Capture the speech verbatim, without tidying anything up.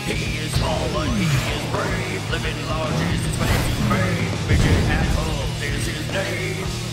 He is small, but he is brave. Living large is his way to fame. Midget Apple is his name.